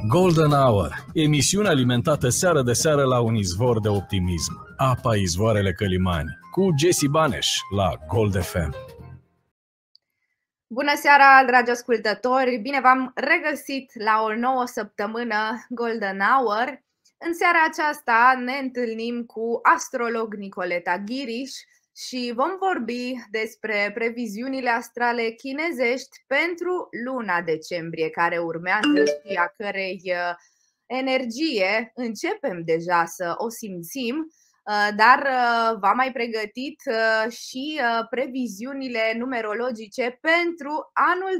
Golden Hour, emisiune alimentată seară de seară la un izvor de optimism. Apa izvoarele Călimani, cu Jesse Baneș la Gold FM. Bună seara, dragi ascultători! Bine v-am regăsit la o nouă săptămână Golden Hour. În seara aceasta ne întâlnim cu astrolog Nicoleta Ghiriș și vom vorbi despre previziunile astrale chinezești pentru luna decembrie care urmează și a cărei energie începem deja să o simțim, dar v-am mai pregătit și previziunile numerologice pentru anul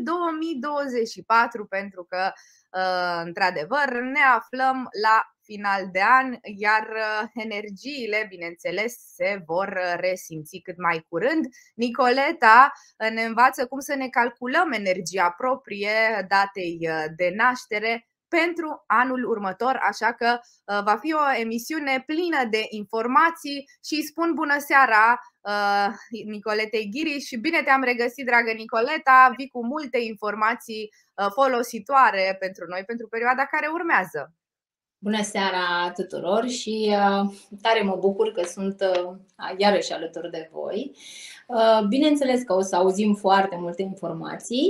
2024, pentru că într-adevăr ne aflăm la final de an, iar energiile, bineînțeles, se vor resimți cât mai curând. Nicoleta ne învață cum să ne calculăm energia proprie datei de naștere pentru anul următor, așa că va fi o emisiune plină de informații și spun bună seara Nicoletei Ghiriș și bine te-am regăsit, dragă Nicoleta, vii cu multe informații folositoare pentru noi pentru perioada care urmează. Bună seara tuturor și tare mă bucur că sunt iarăși alături de voi. Bineînțeles că o să auzim foarte multe informații,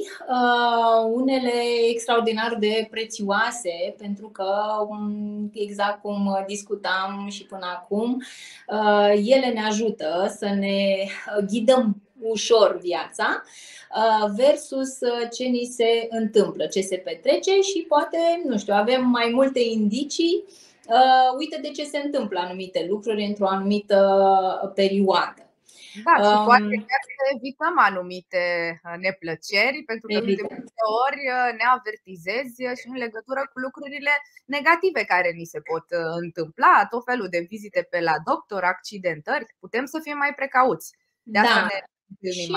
unele extraordinar de prețioase, pentru că exact cum discutam și până acum, ele ne ajută să ne ghidăm ușor viața versus ce ni se întâmplă, ce se petrece și poate, nu știu, avem mai multe indicii, uite de ce se întâmplă anumite lucruri într-o anumită perioadă. Da, și poate chiar să evităm anumite neplăceri, pentru că de multe ori ne avertizezi și în legătură cu lucrurile negative care ni se pot întâmpla, tot felul de vizite pe la doctor, accidentări, putem să fim mai precauți. De asta și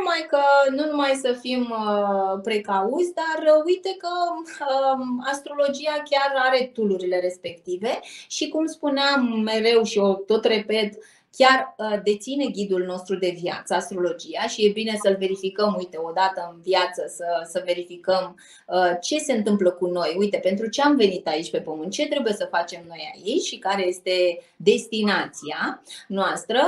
nu numai să fim precauți, dar uite că astrologia chiar are tool-urile respective și, cum spuneam mereu și o tot repet, chiar deține ghidul nostru de viață, astrologia, și e bine să-l verificăm, uite, odată în viață, să verificăm ce se întâmplă cu noi. Uite, pentru ce am venit aici pe pământ, ce trebuie să facem noi aici și care este destinația noastră.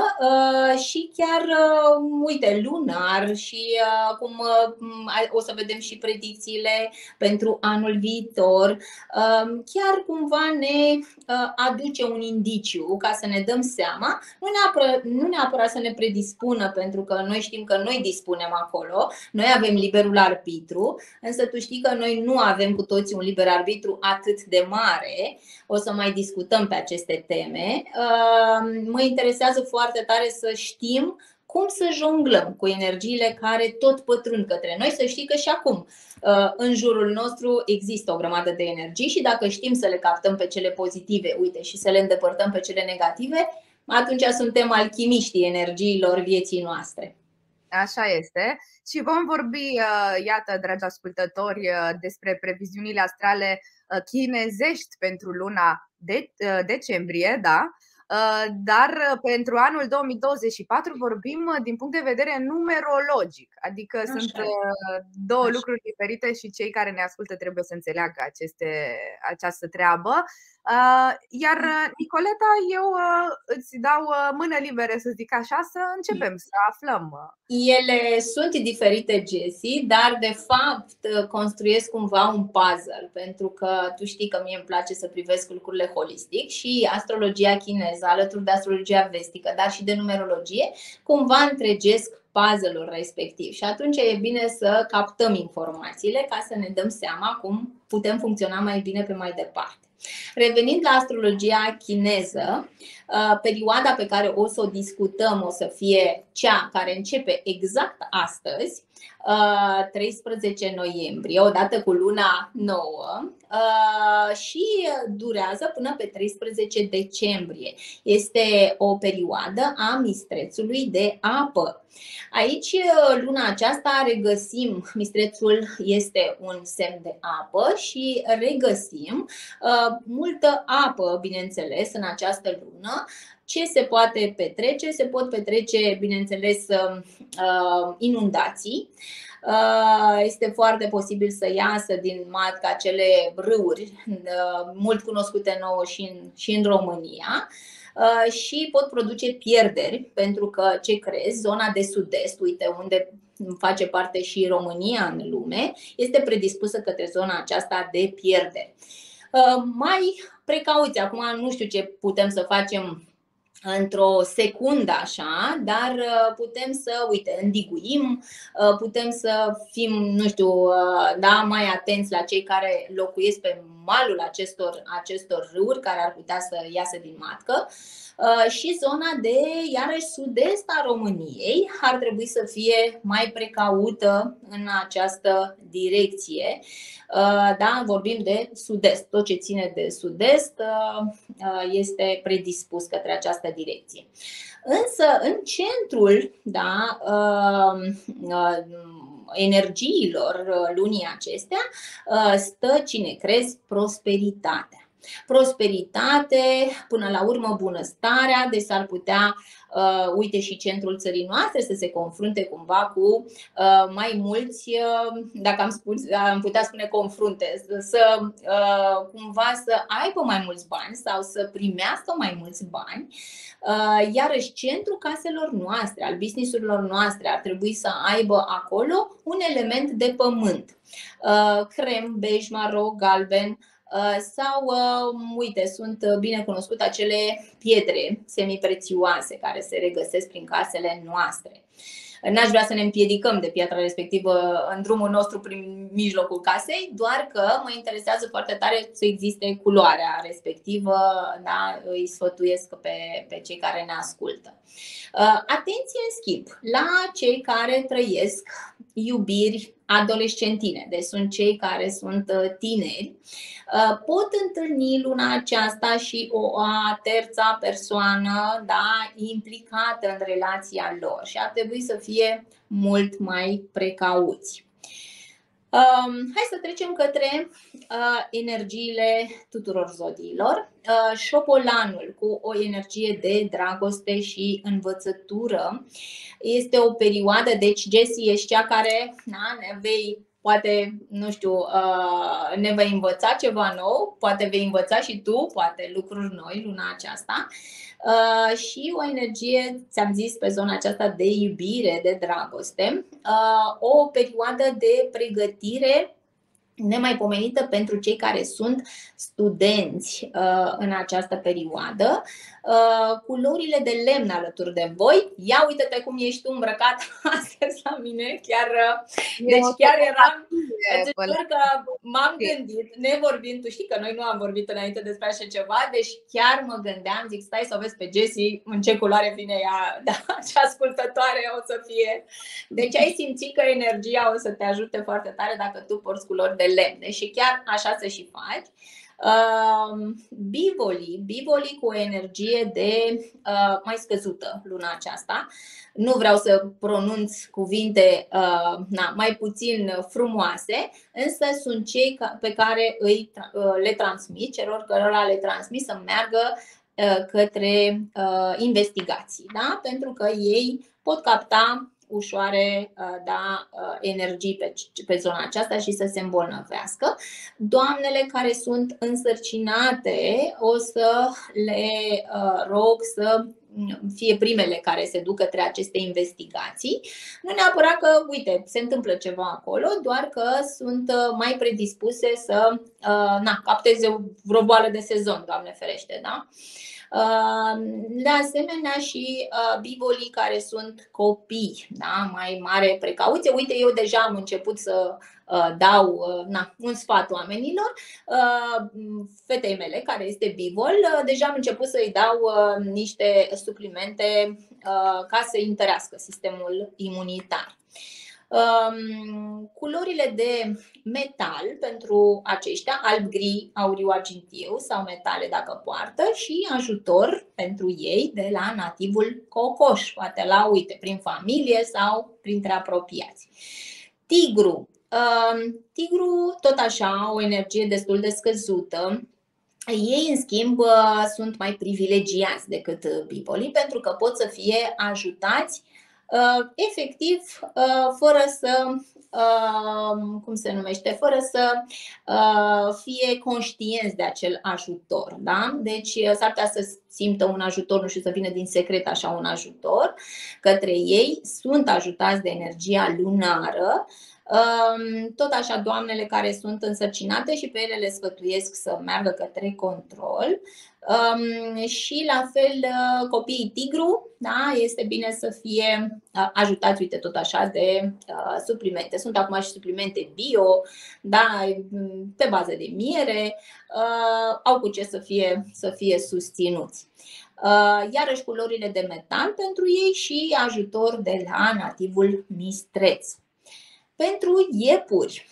Și chiar, uite, lunar și acum o să vedem și predicțiile pentru anul viitor. Chiar cumva ne aduce un indiciu ca să ne dăm seama, nu neapărat să ne predispună, pentru că noi știm că noi dispunem acolo, noi avem liberul arbitru, însă tu știi că noi nu avem cu toții un liber arbitru atât de mare. O să mai discutăm pe aceste teme. Mă interesează foarte tare să știm cum să jonglăm cu energiile care tot pătrund către noi. Să știi că și acum în jurul nostru există o grămadă de energii și dacă știm să le captăm pe cele pozitive, uite, și să le îndepărtăm pe cele negative, atunci suntem alchimiștii energiilor vieții noastre. Așa este. Și vom vorbi, iată, dragi ascultători, despre previziunile astrale chinezești pentru luna de decembrie, da? Dar pentru anul 2024 vorbim din punct de vedere numerologic, adică sunt două lucruri diferite și cei care ne ascultă trebuie să înțeleagă această treabă. Iar Nicoleta, eu îți dau mână liberă, să zic așa, să începem să aflăm. Ele sunt diferite, Jessie, dar de fapt construiesc cumva un puzzle, pentru că tu știi că mie îmi place să privesc lucrurile holistic și astrologia chineză, alături de astrologia vestică, dar și de numerologie, cumva întregesc puzzle-ul respectiv. Și atunci e bine să captăm informațiile ca să ne dăm seama cum putem funcționa mai bine pe mai departe. Revenind la astrologia chineză, perioada pe care o să o discutăm o să fie cea care începe exact astăzi, 13 noiembrie, odată cu luna nouă, și durează până pe 13 decembrie. Este o perioadă a mistrețului de apă. Aici, luna aceasta, regăsim, mistrețul este un semn de apă și regăsim multă apă, bineînțeles, în această lună. Ce se poate petrece? Se pot petrece, bineînțeles, inundații. Este foarte posibil să iasă din matcă acele râuri mult cunoscute nouă și în România. Și pot produce pierderi, pentru că, ce crezi, zona de sud-est, uite unde face parte și România în lume, este predispusă către zona aceasta de pierderi. Mai precauți, acum nu știu ce putem să facem într-o secundă așa, dar putem să, uite, îndiguim, putem să fim, nu știu, da, mai atenți la cei care locuiesc pe malul acestor râuri care ar putea să iasă din matcă. Și zona de, iarăși, sud-est a României ar trebui să fie mai precaută în această direcție. Da, vorbim de sud-est. Tot ce ține de sud-est este predispus către această direcție. Însă, în centrul, da, energiilor lunii acestea stă, cine crezi, prosperitatea. Prosperitate, până la urmă bunăstarea, deci s-ar putea, uite, și centrul țării noastre să se confrunte cumva cu mai mulți, dacă am putea spune confrunte, să cumva să aibă mai mulți bani sau să primească mai mulți bani. Iarăși centrul caselor noastre, al business-urilor noastre, ar trebui să aibă acolo un element de pământ, crem, bej, maro, galben. Sau, uite, sunt bine cunoscute acele pietre semiprețioase care se regăsesc prin casele noastre. N-aș vrea să ne împiedicăm de piatra respectivă în drumul nostru prin mijlocul casei, doar că mă interesează foarte tare să existe culoarea respectivă, da? Îi sfătuiesc pe cei care ne ascultă. Atenție, în schimb, la cei care trăiesc iubiri adolescentine, deci sunt cei care sunt tineri, pot întâlni luna aceasta și o a terța persoană, da, implicată în relația lor și ar trebui să fie mult mai precauți. Hai să trecem către energiile tuturor zodiilor. Șopolanul, cu o energie de dragoste și învățătură, este o perioadă, deci Jessie, ești cea care ne vei, poate, nu știu, ne vei învăța ceva nou, poate vei învăța și tu, poate lucruri noi luna aceasta. Și o energie, ți-am zis, pe zona aceasta de iubire, de dragoste, o perioadă de pregătire nemaipomenită pentru cei care sunt studenți în această perioadă. Culorile de lemn alături de voi. Ia uite-te cum ești tu îmbrăcat astăzi la mine. Deci chiar eram, îți jur că m-am gândit, nevorbind, tu știi că noi nu am vorbit înainte despre așa ceva, deci chiar mă gândeam, zic, stai să o vezi pe Jessie în ce culoare vine ea, da, ce ascultătoare o să fie. Deci ai simțit că energia o să te ajute foarte tare dacă tu porți culori de lemn și chiar așa să și faci. Bivolii cu o energie de mai scăzută luna aceasta. Nu vreau să pronunț cuvinte mai puțin frumoase, însă sunt cei pe care le transmit, celor cărora le transmit să meargă către investigații, da? Pentru că ei pot capta ușoare, da, energii pe zona aceasta și să se îmbolnăvească. Doamnele care sunt însărcinate, o să le rog să fie primele care se duc către aceste investigații. Nu neapărat că, uite, se întâmplă ceva acolo, doar că sunt mai predispuse să capteze vreo boală de sezon, Doamne ferește, da? De asemenea și bivolii care sunt copii, da? Mai mare precauție. Uite, eu deja am început să dau un sfat oamenilor. Fetei mele, care este bivol, deja am început să-i dau niște suplimente ca să întărească sistemul imunitar. Culorile de metal pentru aceștia, alb, gri, auriu, argintiu sau metale dacă poartă, și ajutor pentru ei de la nativul cocoș, poate la, uite, prin familie sau printre apropiați. Tigru, tot așa, o energie destul de scăzută, Ei, în schimb, sunt mai privilegiați decât bipolii pentru că pot să fie ajutați efectiv fără să, cum se numește, fără să fie conștienți de acel ajutor. Da? Deci s-ar putea să simtă un ajutor, nu știu, să vină din secret așa un ajutor către ei, sunt ajutați de energia lunară. Tot așa, doamnele care sunt însărcinate și pe ele le sfătuiesc să meargă către control. Și la fel copiii tigru, da, este bine să fie ajutați, uite, tot așa de suplimente. Sunt acum și suplimente bio, da, pe bază de miere, au cu ce să fie susținuți. Iarăși culorile de metal pentru ei și ajutor de la nativul mistreț. Pentru iepuri,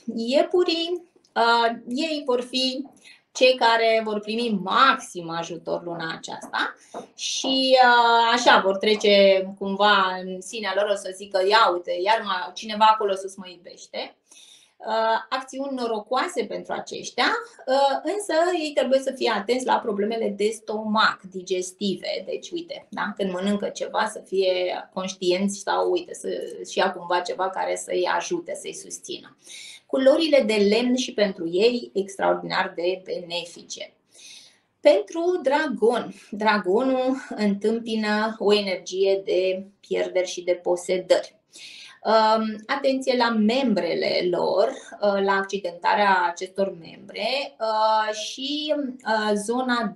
ei vor fi cei care vor primi maxim ajutor luna aceasta și așa vor trece cumva în sinea lor, o să zică, ia uite, iar cineva acolo sus mă iubește. Acțiuni norocoase pentru aceștia, însă ei trebuie să fie atenți la problemele de stomac, digestive. Deci, uite, da? Când mănâncă ceva să fie conștienți sau, uite, să-și ia cumva ceva care să-i ajute, să-i susțină. Culorile de lemn și pentru ei extraordinar de benefice. Pentru dragon, dragonul întâmpină o energie de pierderi și de posedări. Atenție la membrele lor, la accidentarea acestor membre și zona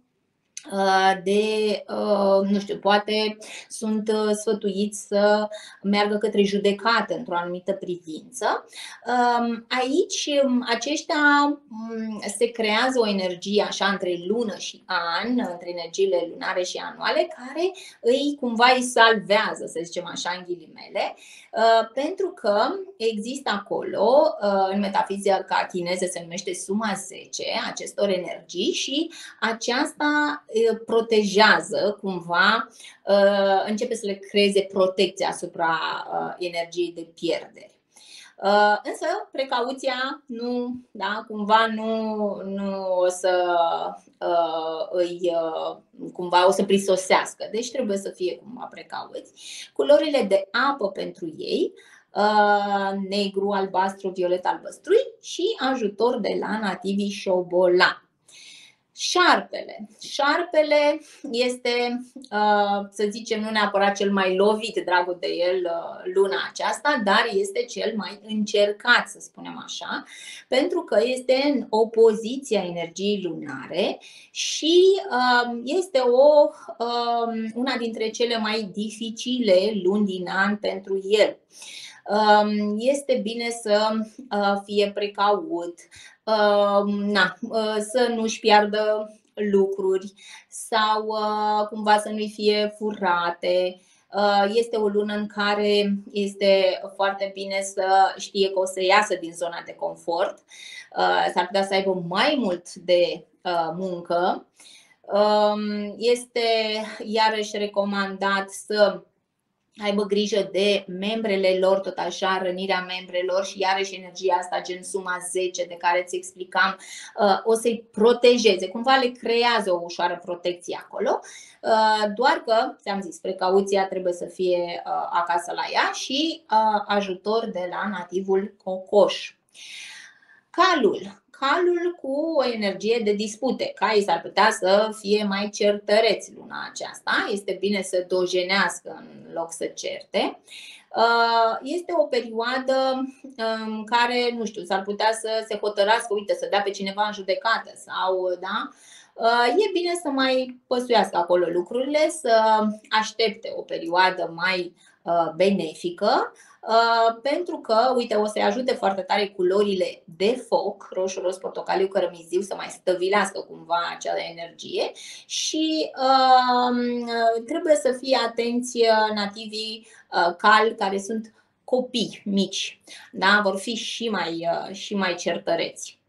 nu știu, poate sunt sfătuiți să meargă către judecată într-o anumită privință. Aici aceștia se creează o energie așa între lună și an, între energiile lunare și anuale, care cumva îi salvează, să zicem așa, în ghilimele, pentru că există acolo, în metafizica chineză se numește suma 10 acestor energii și aceasta protejează cumva, începe să le creeze protecție asupra energiei de pierderi. Însă precauția cumva nu o să cumva o să prisosească, deci trebuie să fie cumva precauți. Culorile de apă pentru ei, negru, albastru, violet, albăstrui și ajutor de la nativii șobolan. Șarpele este, să zicem, nu neapărat cel mai lovit, dragul de el, luna aceasta, dar este cel mai încercat, să spunem așa, pentru că este în opoziția energiei lunare și este una dintre cele mai dificile luni din an pentru el. Este bine să fie precaut, să nu-și piardă lucruri sau cumva să nu-i fie furate. Este o lună în care este foarte bine să știe că o să iasă din zona de confort. S-ar putea să aibă mai mult de muncă. Este iarăși recomandat să aibă grijă de membrele lor, tot așa, rănirea membrelor și iarăși energia asta, gen suma 10 de care îți explicam, o să-i protejeze, cumva le creează o ușoară protecție acolo, doar că, ți-am zis, precauția trebuie să fie acasă la ea și ajutor de la nativul cocoș. Calul cu o energie de dispute. Caii s-ar putea să fie mai certăreți luna aceasta. Este bine să dojenească în loc să certe. Este o perioadă în care, nu știu, s-ar putea să se hotărască, uite, să dea pe cineva în judecată sau, da? E bine să mai păsuiască acolo lucrurile, să aștepte o perioadă mai benefică, pentru că, uite, o să-i ajute foarte tare culorile de foc, roșu, roz, portocaliu, cărămiziu, să mai stăvilească cumva acea energie și trebuie să fie atenți nativii cal care sunt copii mici, da? Vor fi și mai certăreți.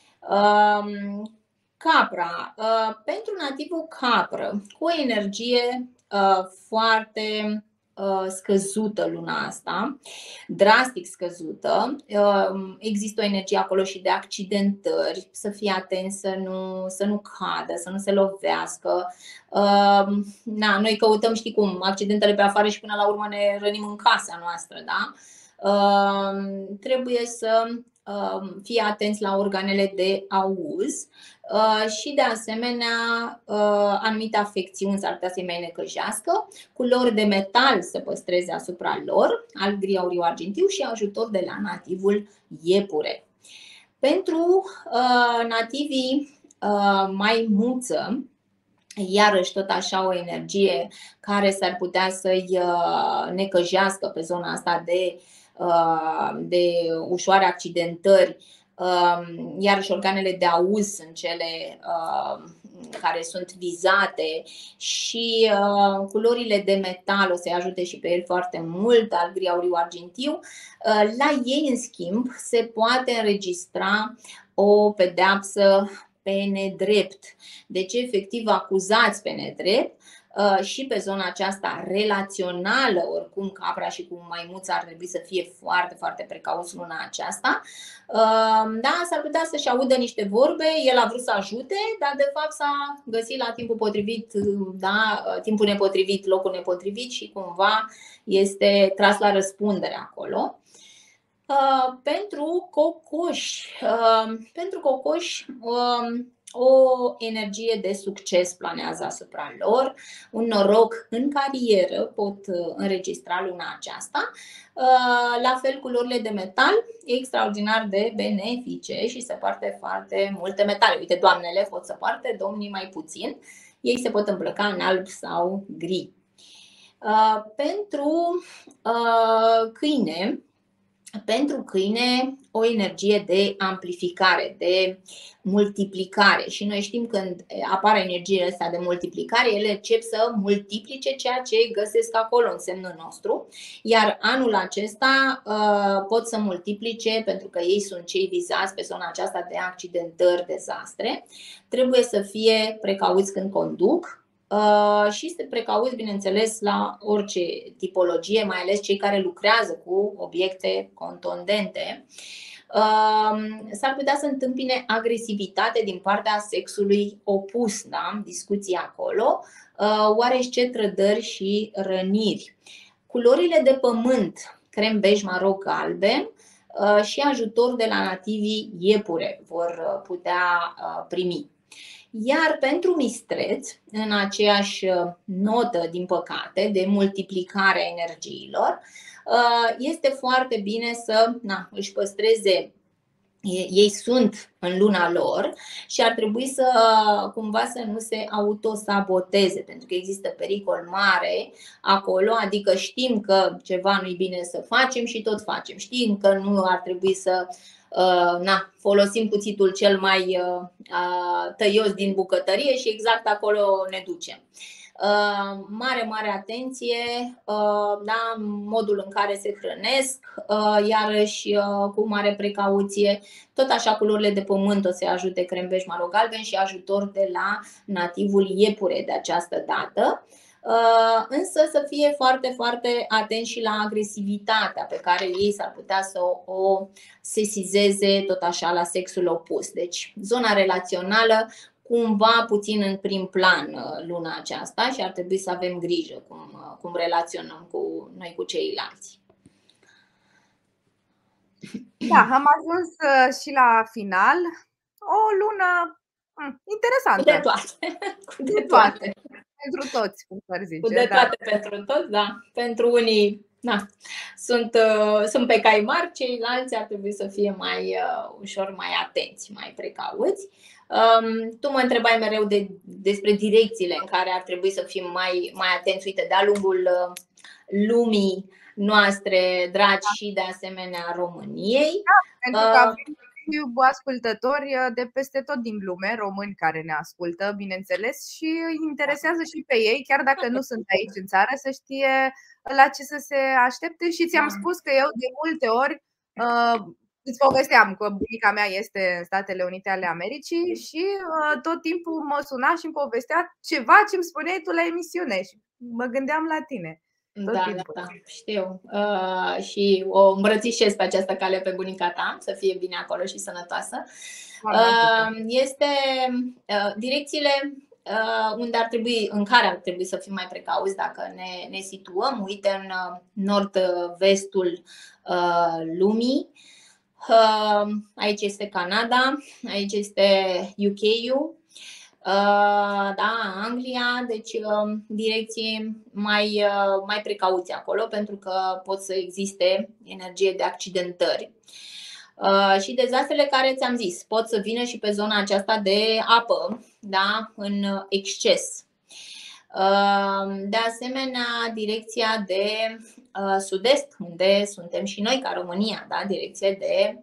Capra. Pentru nativul capră, cu o energie foarte scăzută luna asta, drastic scăzută. Există o energie acolo și de accidentări, să fie atenți să nu cadă, să nu se lovească. Noi căutăm, știi cum, accidentele pe afară și până la urmă ne rănim în casa noastră, da? Trebuie să fie atenți la organele de auz și de asemenea anumite afecțiuni s-ar putea să-i mai necăjească. Culori de metal să păstreze asupra lor, alb, gri, auriu, argintiu și ajutor de la nativul iepure. Pentru nativii maimuță, iarăși tot așa o energie care s-ar putea să-i necăjească pe zona asta de ușoare accidentări. Iarăși organele de auz sunt cele care sunt vizate și culorile de metal o să-i ajute și pe el foarte mult, alb, gri, auriu, argintiu. La ei, în schimb, se poate înregistra o pedeapsă pe nedrept. Deci, efectiv, acuzați pe nedrept și pe zona aceasta relațională, oricum capra și cu maimuța ar trebui să fie foarte, foarte precauți luna aceasta. Da, s-ar putea să-și audă niște vorbe, el a vrut să ajute, dar de fapt s-a găsit la timpul potrivit, da, timpul nepotrivit, locul nepotrivit și cumva este tras la răspundere acolo. Pentru cocoși, o energie de succes planează asupra lor, un noroc în carieră pot înregistra luna aceasta. La fel, culorile de metal, extraordinar de benefice și se poartă foarte multe metale. Uite, doamnele pot să poarte, domnii mai puțin. Ei se pot îmbrăca în alb sau gri. Pentru câine, o energie de amplificare, de multiplicare. Și noi știm când apare energiile astea de multiplicare, ele încep să multiplice ceea ce găsesc acolo în semnul nostru. Iar anul acesta pot să multiplice, pentru că ei sunt cei vizați pe zona aceasta de accidentări, dezastre. Trebuie să fie precauți când conduc. Și să precauți, bineînțeles, la orice tipologie, mai ales cei care lucrează cu obiecte contundente. S-ar putea să întâmpine agresivitate din partea sexului opus, da? Discuții acolo, oarește trădări și răniri. Culorile de pământ, crem, bej, maro, galben și ajutor de la nativii iepure vor putea primi. Iar pentru mistreți, în aceeași notă, din păcate, de multiplicare a energiilor, este foarte bine să își păstreze, ei sunt în luna lor și ar trebui să cumva să nu se autosaboteze, pentru că există pericol mare acolo, adică știm că ceva nu-i bine să facem și tot facem. Știm că nu ar trebui să folosim cuțitul cel mai tăios din bucătărie și exact acolo ne ducem. Mare atenție la modul în care se hrănesc, iarăși cu mare precauție. Tot așa, culorile de pământ o să ajute, crem, bej, maro, galben și ajutor de la nativul iepure de această dată. Însă să fie foarte, foarte atenți și la agresivitatea pe care ei s-ar putea să o sesizeze tot așa la sexul opus. Deci zona relațională cumva puțin în prim plan luna aceasta și ar trebui să avem grijă cum relaționăm noi cu ceilalți. Da, am ajuns și la final. O lună interesantă. De toate. De toate. Pentru toți, cum s-ar zice. Cu de toate, da. Pentru toți, da. Pentru unii sunt pe cai mari, ceilalți ar trebui să fie mai ușor, mai atenți, mai precauți. Tu mă întrebai mereu despre direcțiile în care ar trebui să fim mai atenți, uite, de-a lungul lumii noastre dragi și de asemenea României. Da, pentru că avem ascultători de peste tot din lume, români care ne ascultă, bineînțeles, și îi interesează și pe ei, chiar dacă nu sunt aici în țară, să știe la ce să se aștepte. Și ți-am spus că eu de multe ori îți povesteam că bunica mea este în Statele Unite ale Americii și tot timpul mă suna și îmi povestea ceva ce îmi spuneai tu la emisiune și mă gândeam la tine. Da, știu. Și o îmbrățișez pe această cale pe bunica ta, să fie bine acolo și sănătoasă. Este direcțiile unde în care ar trebui să fim mai precauți dacă ne situăm. Uite, în nord-vestul lumii. Aici este Canada, aici este UK-ul, da, Anglia, deci direcții mai precauți acolo, pentru că pot să existe energie de accidentări. Și dezastrele care ți-am zis pot să vină și pe zona aceasta de apă, da, în exces. De asemenea, direcția de sud-est, unde suntem și noi ca România, da, direcție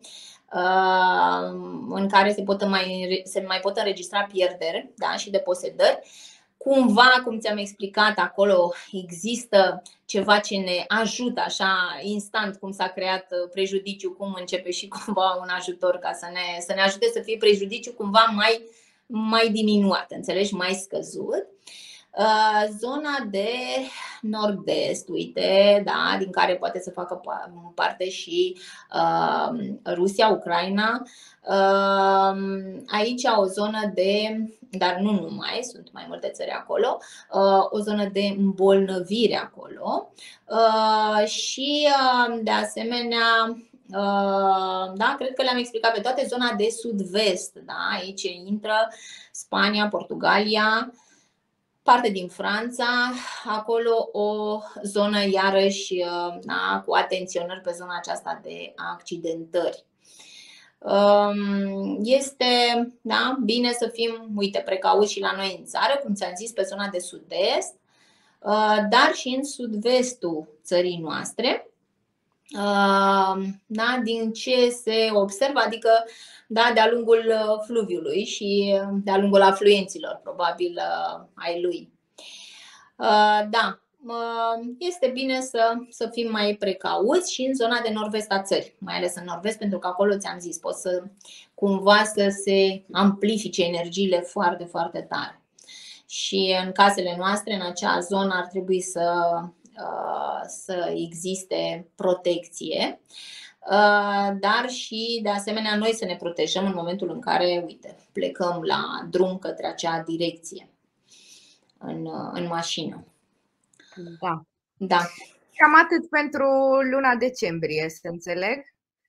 în care se mai pot înregistra pierderi, da, și deposedări. Cumva, cum ți-am explicat, acolo există ceva ce ne ajută așa instant, cum s-a creat prejudiciu, cum începe și cumva un ajutor ca să ne ajute să fie prejudiciu cumva mai diminuat, înțelegi, mai scăzut. Zona de nord-est, uite, da, din care poate să facă parte și Rusia, Ucraina. Aici o zonă dar nu numai, sunt mai multe țări acolo, o zonă de îmbolnăvire acolo și de asemenea, da, cred că le-am explicat pe toate. Zona de sud-vest, da, aici intră Spania, Portugalia, parte din Franța, acolo o zonă iarăși, da, cu atenționări pe zona aceasta de accidentări. Este, da, bine să fim, uite, precauți și la noi în țară, cum ți-am zis, pe zona de sud-est, dar și în sud-vestul țării noastre. Da, din ce se observă, adică, da, de-a lungul fluviului și de-a lungul afluenților, probabil, ai lui. Da, este bine să fim mai precauți și în zona de nord-vest a țării, mai ales în nord-vest, pentru că acolo, ți-am zis, pot cumva să se amplifice energiile foarte, foarte tare. Și în casele noastre, în acea zonă, ar trebui să existe protecție, dar și de asemenea noi să ne protejăm în momentul în care, uite, plecăm la drum către acea direcție în mașină. Da. Cam atât pentru luna decembrie, să înțeleg.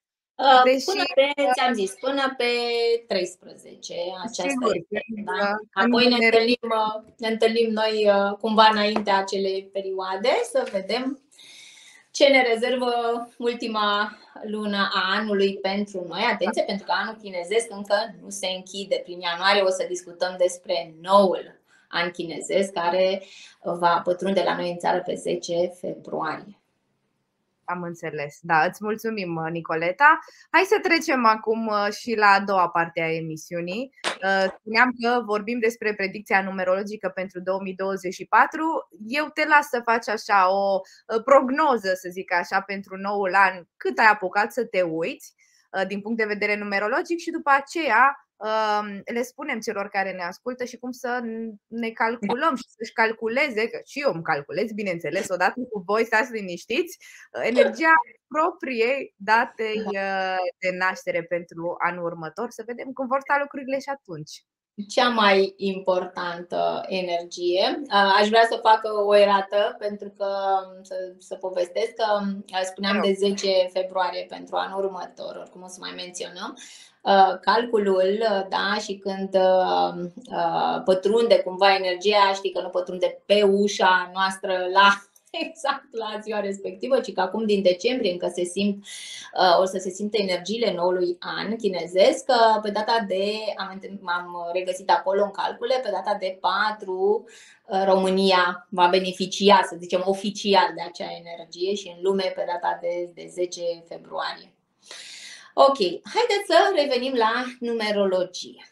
Până pe 13 aceasta este, da? Apoi ne întâlnim noi cumva înaintea acelei perioade să vedem ce ne rezervă ultima lună a anului pentru noi. Atenție, pentru că anul chinezesc încă nu se închide. Prin ianuarie o să discutăm despre noul an chinezesc, care va pătrunde la noi în țară pe 10 februarie. Am înțeles. Da, îți mulțumim, Nicoleta. Hai să trecem acum și la a doua parte a emisiunii. Spuneam că vorbim despre predicția numerologică pentru 2024. Eu te las să faci așa o prognoză, să zic așa, pentru noul an, cât ai apucat să te uiți din punct de vedere numerologic și după aceea le spunem celor care ne ascultă și cum să ne calculăm și să-și calculeze, că și eu îmi calculez, bineînțeles, odată cu voi, stați liniștiți, energia propriei datei de naștere pentru anul următor, să vedem cum vor sta lucrurile și atunci. Cea mai importantă energie. Aș vrea să fac o erată, pentru că să povestesc că spuneam de 10 februarie pentru anul următor, oricum o să mai menționăm. Calculul, da, și când pătrunde cumva energia, știi că nu pătrunde pe ușa noastră exact la ziua respectivă, ci că acum din decembrie încă o să se simtă energiile noului an chinezesc. Pe data m-am regăsit acolo în calcule, pe data de 4 România va beneficia, să zicem, oficial de acea energie și în lume pe data de 10 februarie. Ok, haideți să revenim la numerologie.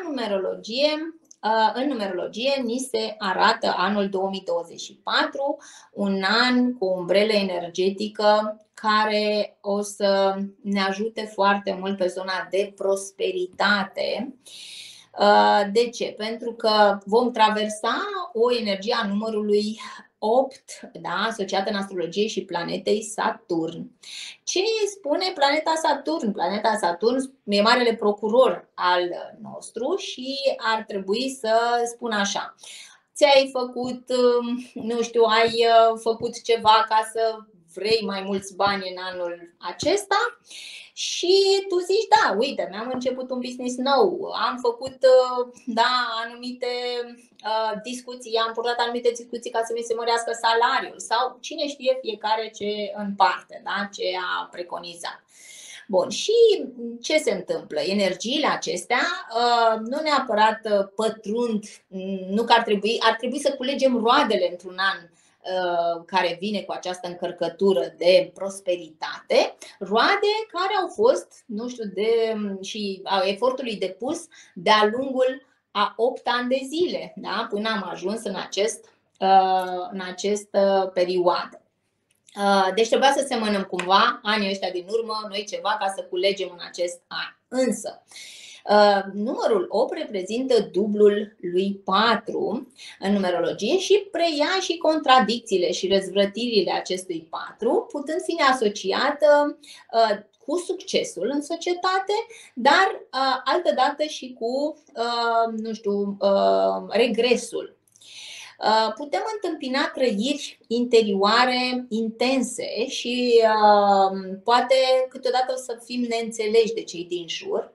În numerologie ni se arată anul 2024, un an cu o umbrelă energetică care o să ne ajute foarte mult pe zona de prosperitate. De ce? Pentru că vom traversa o energie a numărului 8, da, asociată în astrologie și planetei Saturn. Ce spune planeta Saturn? Planeta Saturn e marele procuror al nostru și ar trebui să spun așa: ți-ai făcut, nu știu, ai făcut ceva ca să vrei mai mulți bani în anul acesta și tu zici, da, uite, mi-am început un business nou, am făcut, da, anumite discuții, am purtat anumite discuții ca să mi se mărească salariul sau cine știe fiecare ce în parte, da, ce a preconizat. Bun, și ce se întâmplă? Energiile acestea nu neapărat pătrund, nu că ar trebui să culegem roadele într-un an care vine cu această încărcătură de prosperitate, roade care au fost, nu știu, și a efortului depus de-a lungul a 8 ani de zile, da? Până am ajuns în această perioadă. Deci trebuia să semănăm cumva anii ăștia din urmă, noi ceva ca să culegem în acest an. Însă, numărul 8 reprezintă dublul lui 4 în numerologie și preia și contradicțiile și răzvrătirile acestui 4, putând fi asociată cu succesul în societate, dar altădată și cu, nu știu, regresul. Putem întâmpina trăiri interioare intense și poate câteodată o să fim neînțeleși de cei din jur.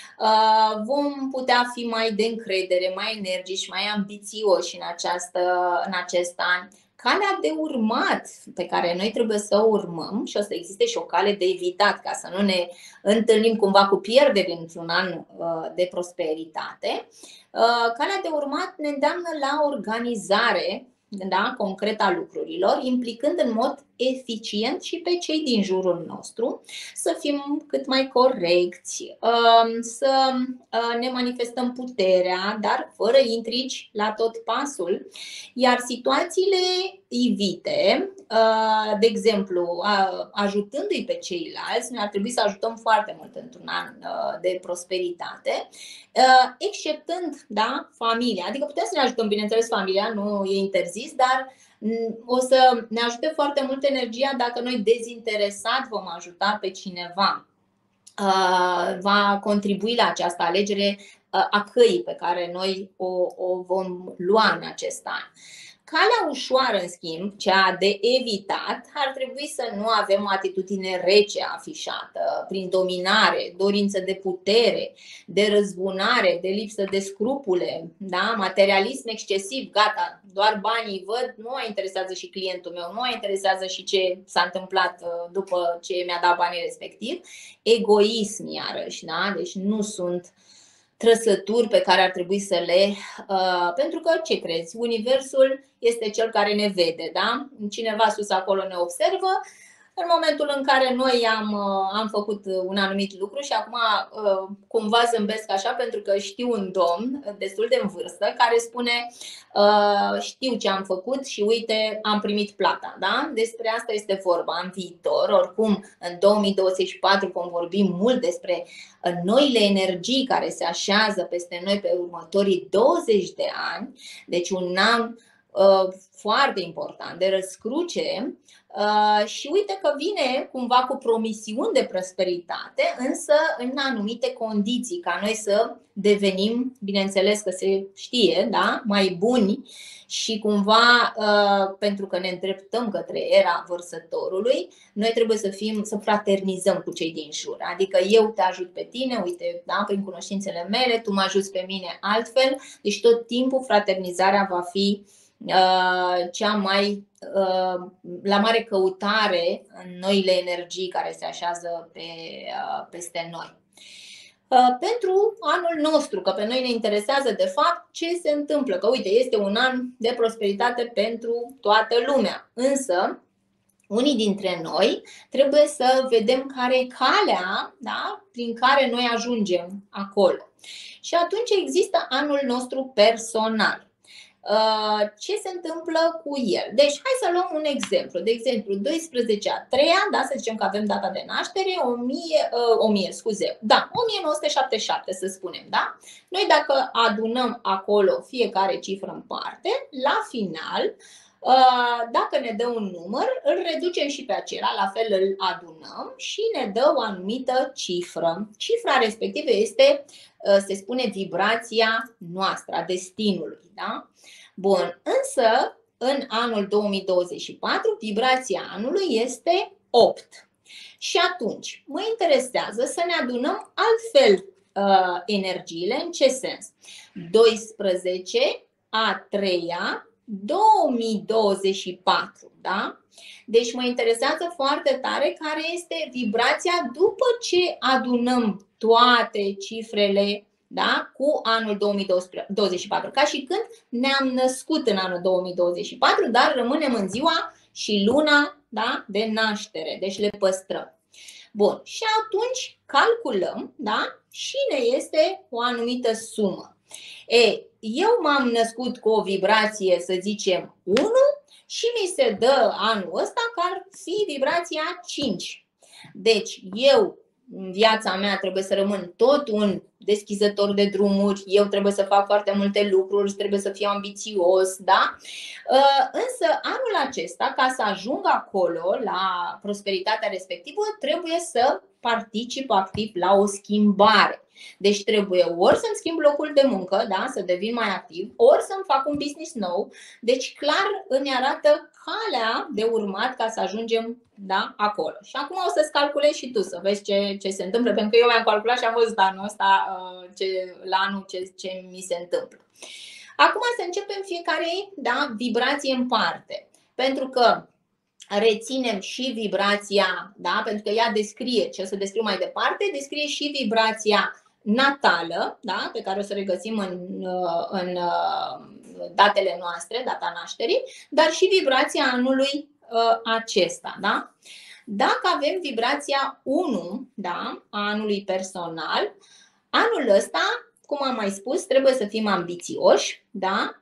Vom putea fi mai de încredere, mai energici, mai ambițioși în acest an. Calea de urmat pe care noi trebuie să o urmăm, și o să existe și o cale de evitat ca să nu ne întâlnim cumva cu pierderi într-un an de prosperitate, calea de urmat ne îndeamnă la organizare, da, concretă a lucrurilor, implicând în mod eficient și pe cei din jurul nostru, să fim cât mai corecți, să ne manifestăm puterea, dar fără intrigi la tot pasul, iar situațiile ivite, de exemplu, ajutându-i pe ceilalți, noi ar trebui să ajutăm foarte mult într-un an de prosperitate, exceptând, da, familia, adică putem să ne ajutăm, bineînțeles, familia, nu e interzis, dar o să ne ajute foarte mult energia dacă noi dezinteresat vom ajuta pe cineva. Va contribui la această alegere a căii pe care noi o vom lua în acest an. Calea ușoară, în schimb, cea de evitat, ar trebui să nu avem o atitudine rece afișată, prin dominare, dorință de putere, de răzbunare, de lipsă de scrupule, da? Materialism excesiv, gata, doar banii văd, nu mă interesează și clientul meu, nu mă interesează și ce s-a întâmplat după ce mi-a dat banii respectiv. Egoism, iarăși, da? Deci nu sunt trăsături pe care ar trebui să le... pentru că, ce crezi? Universul este cel care ne vede, da? Cineva sus acolo ne observă. În momentul în care noi am făcut un anumit lucru și acum cumva zâmbesc așa pentru că știu un domn destul de în vârstă care spune știu ce am făcut și uite, am primit plata, da? Despre asta este vorba în viitor. Oricum, în 2024 vom vorbi mult despre noile energii care se așează peste noi pe următorii 20 de ani. Deci un an foarte important de răscruce. Și uite că vine cumva cu promisiuni de prosperitate, însă în anumite condiții, ca noi să devenim, bineînțeles că se știe, da, mai buni și cumva, pentru că ne îndreptăm către era vărsătorului, noi trebuie să fraternizăm cu cei din jur. Adică eu te ajut pe tine, uite, da, prin cunoștințele mele, tu mă ajuți pe mine altfel. Deci tot timpul fraternizarea va fi cea mai la mare căutare în noile energii care se așează peste noi. Pentru anul nostru, că pe noi ne interesează de fapt ce se întâmplă, că uite, este un an de prosperitate pentru toată lumea, însă unii dintre noi trebuie să vedem care e calea, da, prin care noi ajungem acolo. Și atunci există anul nostru personal. Ce se întâmplă cu el? Deci hai să luăm un exemplu. De exemplu, 12-a 3-a, da, să zicem că avem data de naștere 1977, să spunem, da? Noi dacă adunăm acolo fiecare cifră în parte, la final Dacă ne dă un număr, îl reducem și pe acela, la fel îl adunăm și ne dă o anumită cifră. Cifra respectivă este, se spune, vibrația noastră, a destinului. Da? Bun, însă în anul 2024 vibrația anului este 8. Și atunci mă interesează să ne adunăm altfel energiile. În ce sens? 12 a 3-a 2024, da? Deci mă interesează foarte tare care este vibrația după ce adunăm toate cifrele, da, cu anul 2024, ca și când ne-am născut în anul 2024, dar rămânem în ziua și luna, da, de naștere, deci le păstrăm. Bun, și atunci calculăm, da, și ne este o anumită sumă. Eu m-am născut cu o vibrație, să zicem, 1 și mi se dă anul ăsta că ar fi vibrația 5. Deci eu, în viața mea, trebuie să rămân tot un deschizător de drumuri, eu trebuie să fac foarte multe lucruri, trebuie să fiu ambițios, da? Însă anul acesta, ca să ajung acolo, la prosperitatea respectivă, trebuie să particip activ la o schimbare. Deci trebuie ori să-mi schimb locul de muncă, da, să devin mai activ, ori să-mi fac un business nou. Deci clar îmi arată calea de urmat ca să ajungem, da, acolo. Și acum o să-ți calculezi și tu să vezi ce se întâmplă, pentru că eu mi-am calculat și am văzut anul ăsta, la anul ce mi se întâmplă. Acum să începem fiecare, da, vibrație în parte, pentru că reținem și vibrația, da, pentru că ea descrie, ce o să descriu mai departe, descrie și vibrația natală, da, pe care o să regăsim în datele noastre, data nașterii, dar și vibrația anului acesta, da? Dacă avem vibrația 1, da, a anului personal, anul ăsta, cum am mai spus, trebuie să fim ambițioși, da?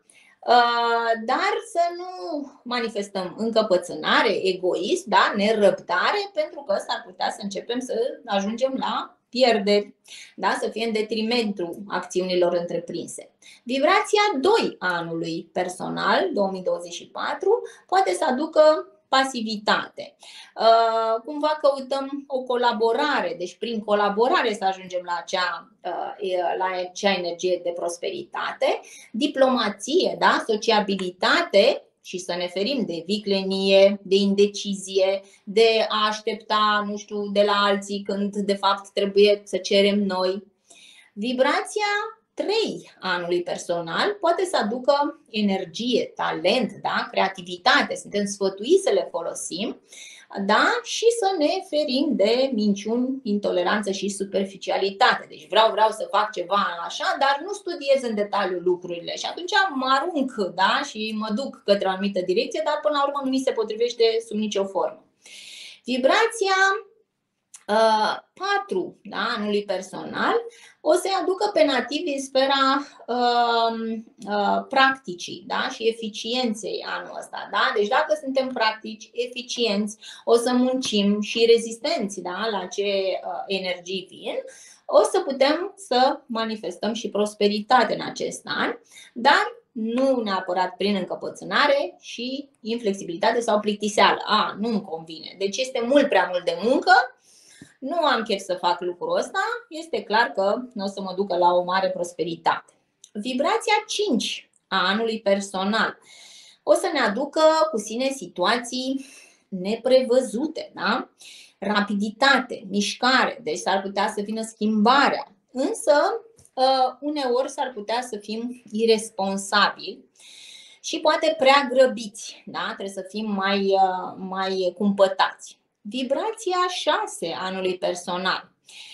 Dar să nu manifestăm încăpățânare, egoism, da? Nerăbdare, pentru că s-ar putea să începem să ajungem la pierderi, da? Să fie în detrimentul acțiunilor întreprinse. Vibrația 2 a anului personal, 2024, poate să aducă pasivitate. Cumva căutăm o colaborare, deci prin colaborare să ajungem la acea energie de prosperitate, diplomație, da? Sociabilitate și să ne ferim de viclenie, de indecizie, de a aștepta, nu știu, de la alții când de fapt trebuie să cerem noi. Vibrația 3 anului personal poate să aducă energie, talent, da? Creativitate, suntem sfătuiți să le folosim, da? Și să ne ferim de minciuni, intoleranță și superficialitate. Deci vreau să fac ceva așa, dar nu studiez în detaliu lucrurile și atunci mă arunc, da? Și mă duc către o anumită direcție, dar până la urmă nu mi se potrivește sub nicio formă. Vibrația 4, da, anului personal o să-i aducă pe nativi din sfera practicii, da, și eficienței anul ăsta. Da? Deci dacă suntem practici, eficienți, o să muncim și rezistenți, da, la ce energii vin, o să putem să manifestăm și prosperitate în acest an, dar nu neapărat prin încăpățânare și inflexibilitate sau plictiseală. Nu-mi convine. Deci este mult prea mult de muncă. Nu am chef să fac lucrul ăsta, este clar că nu o să mă ducă la o mare prosperitate. Vibrația 5 a anului personal o să ne aducă cu sine situații neprevăzute, da? Rapiditate, mișcare, deci s-ar putea să vină schimbarea, însă uneori s-ar putea să fim irresponsabili și poate prea grăbiți, da? Trebuie să fim mai cumpătați. Vibrația 6 anului personal.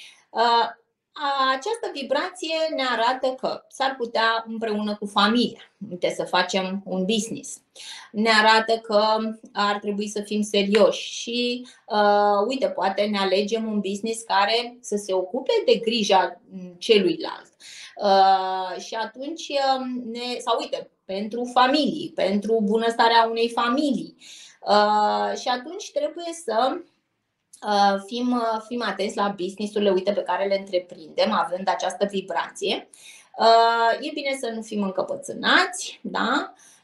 Această vibrație ne arată că s-ar putea împreună cu familia să facem un business. Ne arată că ar trebui să fim serioși și uite, poate ne alegem un business care să se ocupe de grija celuilalt. Și atunci sau uite, pentru familii, pentru bunăstarea unei familii. Și atunci trebuie să fim atenți la business-urile, uite, pe care le întreprindem având această vibrație. E bine să nu fim încăpățânați, da?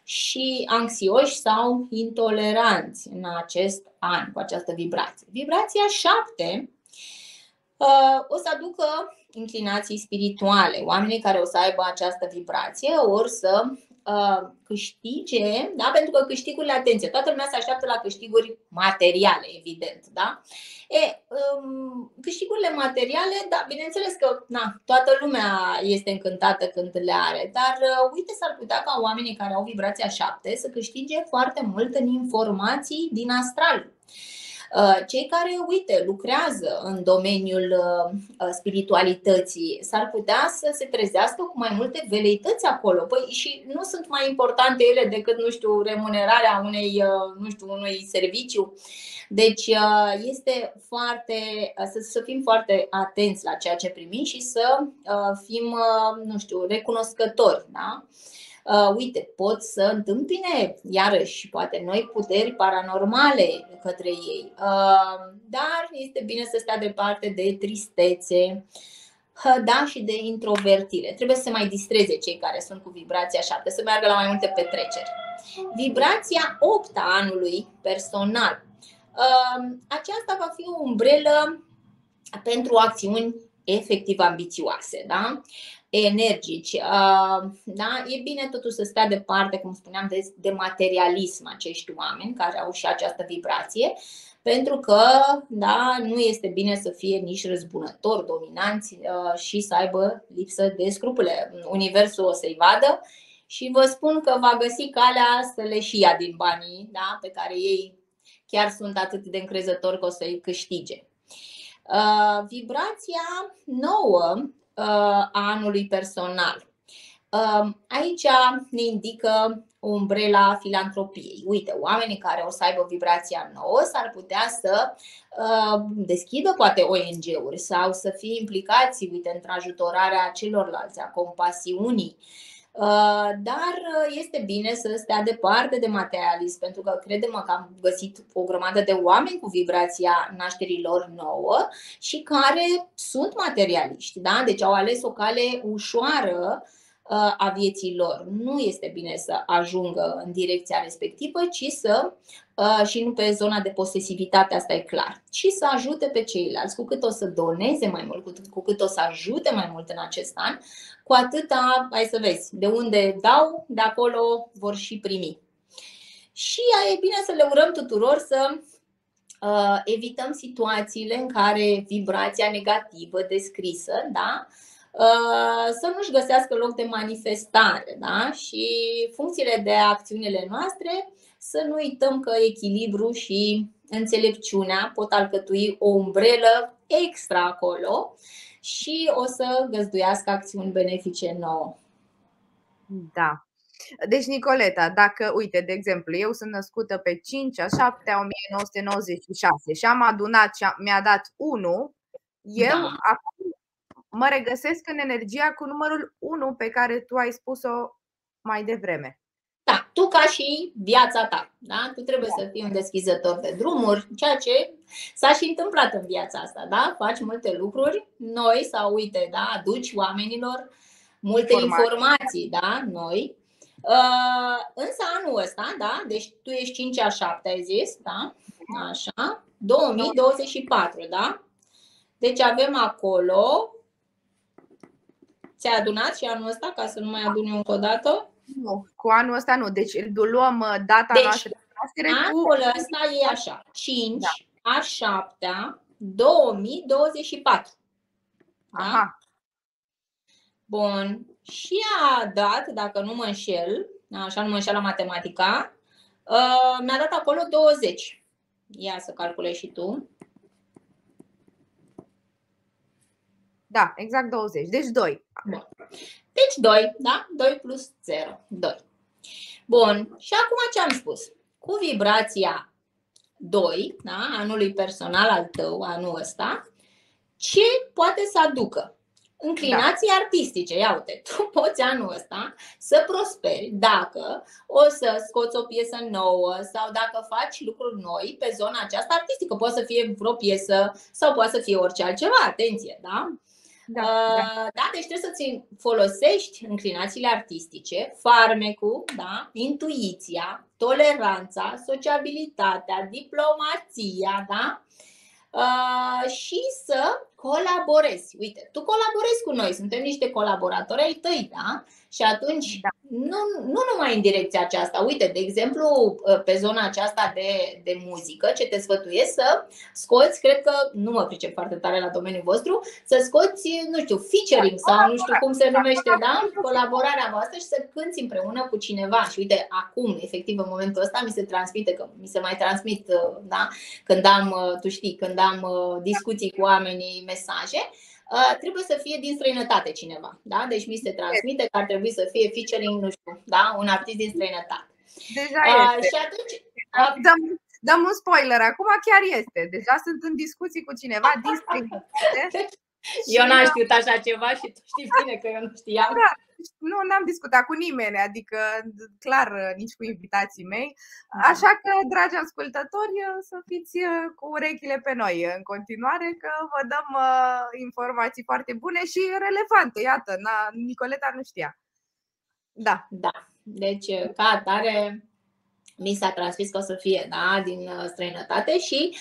și anxioși sau intoleranți în acest an cu această vibrație. Vibrația 7 o să aducă inclinații spirituale. Oamenii care o să aibă această vibrație or să câștige, da? Pentru că câștigurile, atenție, toată lumea se așteaptă la câștiguri materiale, evident, da? Câștigurile materiale, da, bineînțeles că toată lumea este încântată când le are, dar uite, s-ar putea ca oamenii care au vibrația 7 să câștige foarte mult în informații din astral. Cei care, uite, lucrează în domeniul spiritualității s-ar putea să se trezească cu mai multe veleități acolo. Păi, și nu sunt mai importante ele decât, nu știu, remunerarea unui serviciu. Deci este foarte, să fim foarte atenți la ceea ce primim și să fim, nu știu, recunoscători, da? Uite, pot să întâmpine iarăși poate noi puteri paranormale către ei, dar este bine să stea departe de tristețe, da, și de introvertire. Trebuie să se mai distreze cei care sunt cu vibrația 7, să meargă la mai multe petreceri. Vibrația 8 a anului personal. Aceasta va fi o umbrelă pentru acțiuni efectiv ambițioase, da? Energici. Da? E bine totuși să stea departe, cum spuneam, de materialism acești oameni care au și această vibrație, pentru că, da, nu este bine să fie nici răzbunători, dominanți și să aibă lipsă de scrupule. Universul o să-i vadă și vă spun că va găsi calea să le și ia din banii, da, pe care ei chiar sunt atât de încrezători că o să-i câștige. Vibrația 9 a anului personal. Aici ne indică umbrela filantropiei. Uite, oamenii care o să aibă vibrația 9 s-ar putea să deschidă poate ONG-uri sau să fie implicați, uite, într ajutorarea celorlalți, a compasiunii. Dar este bine să stea departe de materialism, pentru că credem că am găsit o grămadă de oameni cu vibrația nașterilor 9 și care sunt materialiști, da? Deci au ales o cale ușoară a vieții lor. Nu este bine să ajungă în direcția respectivă, ci și nu pe zona de posesivitate, asta e clar, ci să ajute pe ceilalți. Cu cât o să doneze mai mult, cu cât o să ajute mai mult în acest an, cu atâta, hai să vezi, de unde dau, de acolo vor și primi. Și e bine să le urăm tuturor să evităm situațiile în care vibrația negativă descrisă, da, să nu-și găsească loc de manifestare, da? Și funcțiile de acțiunile noastre, să nu uităm că echilibru și înțelepciunea pot alcătui o umbrelă extra acolo și o să găzduiască acțiuni benefice nouă. Da. Deci, Nicoleta, dacă, uite, de exemplu, eu sunt născută pe 5/7/1996 și am adunat și mi-a dat 1, eu acum mă regăsesc în energia cu numărul 1 pe care tu ai spus-o mai devreme. Da, tu ca și viața ta, da? Tu trebuie să fii un deschizător de drumuri, ceea ce s-a și întâmplat în viața asta, da? Faci multe lucruri noi sau, uite, da, aduci oamenilor multe informații, da, noi. Însă anul ăsta, da, deci tu ești 5/7, ai zis, da? Așa, 2024, da? Deci avem acolo. Ți-ai adunat și anul ăsta, ca să nu mai adun eu încă o dată? Nu, cu anul ăsta nu. Deci luăm data noastră de naștere cu... Anul ăsta e așa, 5/7/2024. Da? Aha. Bun. Și a dat, dacă nu mă înșel, așa nu mă înșel la matematica, mi-a dat acolo 20. Ia să calculezi și tu. Da, exact 20. Deci 2. Bun. Deci 2, da? 2 plus 0, 2. Bun. Și acum ce am spus? Cu vibrația 2, da? Anului personal al tău, anul ăsta, ce poate să aducă? Înclinații artistice. Ia uite, tu poți anul ăsta să prosperi dacă o să scoți o piesă nouă sau dacă faci lucruri noi pe zona aceasta artistică. Poate să fie vreo piesă sau poate să fie orice altceva, atenție, da? Da, deci trebuie să-ți folosești înclinațiile artistice, farmecul, da, intuiția, toleranța, sociabilitatea, diplomația, da? Și să colaborezi. Uite, tu colaborezi cu noi, suntem niște colaboratori ai tăi, da? Și atunci, nu numai în direcția aceasta. Uite, de exemplu, pe zona aceasta de muzică, ce te sfătuiesc să scoți, cred că, nu mă pricep foarte tare la domeniul vostru, să scoți, nu știu, featuring sau nu știu cum se numește, da? Colaborarea voastră și să cânți împreună cu cineva. Și uite, acum, efectiv, în momentul ăsta, mi se transmite, că mi se mai transmit, da? Când am, tu știi, când am discuții cu oamenii, mesaje, trebuie să fie din străinătate cineva, da? Deci mi se transmite că ar trebui să fie featuring, nu știu, da? Un artist din străinătate. Deja este. Și atunci dăm un spoiler, acum chiar este. Deja sunt în discuții cu cineva din străinătate. Eu n-am știut așa ceva și tu știi bine că eu nu știam. Da, nu am discutat cu nimeni, adică clar nici cu invitații mei. Așa că, dragi ascultători, să fiți cu urechile pe noi în continuare, că vă dăm informații foarte bune și relevante. Iată, Nicoleta nu știa. Da. Deci, ca atare, mi s-a transmis că o să fie, da, din străinătate și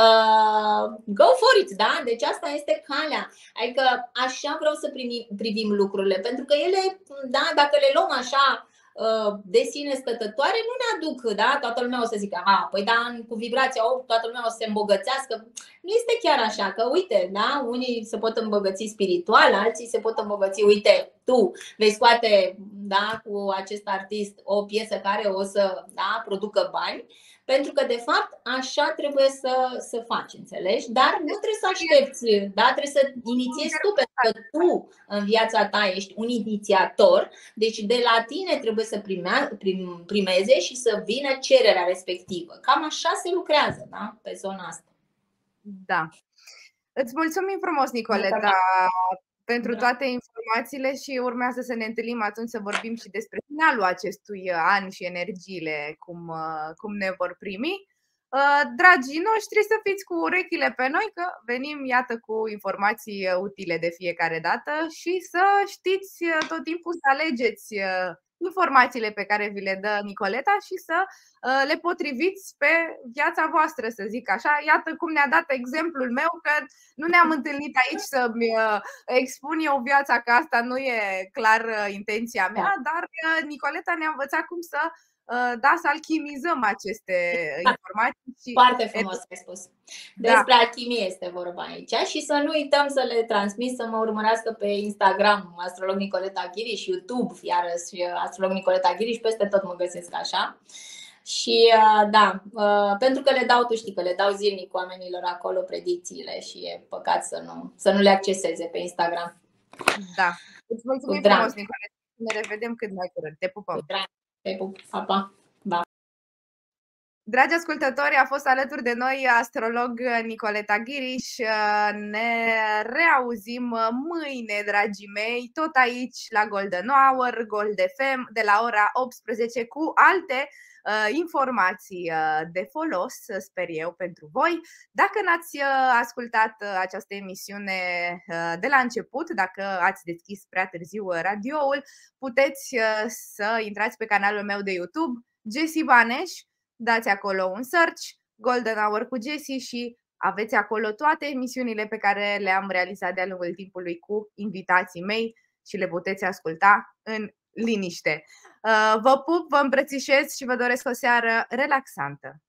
go for it, da? Deci asta este calea. Adică așa vreau să privim lucrurile, pentru că ele, da, dacă le luăm așa de sine stătătoare, nu ne aduc, da? Toată lumea o să zică, păi da, cu vibrația toată lumea o să se îmbogățească. Nu este chiar așa, că uite, da? Unii se pot îmbogăți spiritual, alții se pot îmbogăți, uite, tu vei scoate, da, cu acest artist o piesă care o să, da, producă bani, pentru că de fapt așa trebuie să faci, înțelegi? Dar nu trebuie să aștepți, da? Trebuie să inițiezi tu, pentru că tu în viața ta ești un inițiator, deci de la tine trebuie să primeze și să vină cererea respectivă. Cam așa se lucrează, da? Pe zona asta. Da. Îți mulțumim frumos, Nicoleta, pentru toate informațiile și urmează să ne întâlnim atunci să vorbim și despre finalul acestui an și energiile, cum ne vor primi. Dragii noștri, să fiți cu urechile pe noi, că venim, iată, cu informații utile de fiecare dată și să știți tot timpul să alegeți informațiile pe care vi le dă Nicoleta și să le potriviți pe viața voastră, să zic așa. Iată cum ne-a dat exemplul meu, că nu ne-am întâlnit aici să-mi expun eu viața, că asta nu e clar intenția mea, dar Nicoleta ne-a învățat cum să să alchimizăm aceste informații. Foarte frumos ai spus. Despre alchimie este vorba aici și să nu uităm să le transmit, să mă urmărească pe Instagram, Astrolog Nicoleta Ghiriș, YouTube, iarăși Astrolog Nicoleta Ghiriș, peste tot mă găsesc așa. Și da, pentru că le dau, tu știi că le dau zilnic oamenilor acolo predicțiile și e păcat să nu le acceseze pe Instagram. Da, îți mulțumim frumos, Nicoleta. Ne revedem cât mai curând. Te pupăm. Te pup, pa. Dragi ascultători, a fost alături de noi astrolog Nicoleta Ghiriș. Ne reauzim mâine, dragii mei, tot aici la Golden Hour, Gold FM, de la ora 18 cu alte informații de folos, sper eu, pentru voi. Dacă n-ați ascultat această emisiune de la început, dacă ați deschis prea târziu radioul, puteți să intrați pe canalul meu de YouTube, Jessie Baneș, dați acolo un search, Golden Hour cu Jessie și aveți acolo toate emisiunile pe care le-am realizat de-a lungul timpului cu invitații mei și le puteți asculta în liniște. Vă pup, vă îmbrățișez și vă doresc o seară relaxantă.